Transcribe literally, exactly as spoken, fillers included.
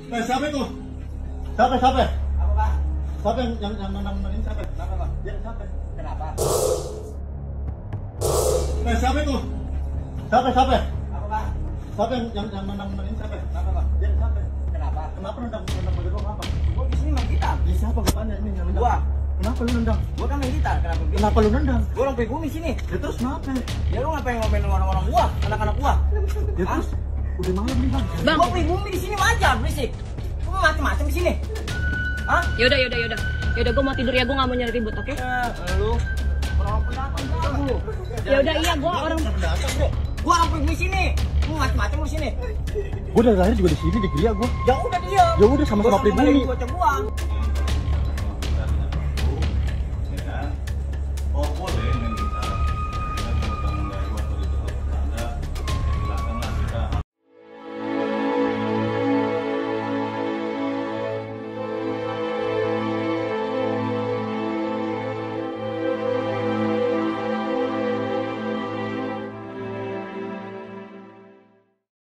Eh, siapa itu? Siapa, siapa? Apa, Pak? Siapa yang yang yang menang ini siapa? Kenapa, Pak? Dia siapa? Kenapa? Eh, siapa itu? Siapa, siapa? Apa, Pak? Siapa yang yang yang menang ini siapa? Kenapa, Pak? Dia siapa? Kenapa? Kenapa nendang nendang bagi gua apa? Gua di sini main gitar. Dia siapa katanya ini yang nendang? Gua. Kenapa lu nendang? Gua kan main gitar. Kenapa? Kenapa lu nendang? Gua orang pribumi sini. Ya terus kenapa? Ya lu ngapain ngomelin orang-orang gua, anak-anak gua? Ya terus udah malam nih, Bang. Bang. Gua pribumi di sini wajar berisik. Gua macem-macem di sini. Hah? Yaudah, yaudah, yaudah. Yaudah, gue mau tidur ya, gue gak mau nyari ribut, oke? Eh, lu orang pendatang lu. Yaudah, iya, gue orang... pendatang, Bro. Gua orang pribumi sini. Lu macem-macem lu sini. Gua dari lahir juga di sini di Gria gua. Ya udah dia. Ya udah sama-sama Gua pribumi. Gua cek gua.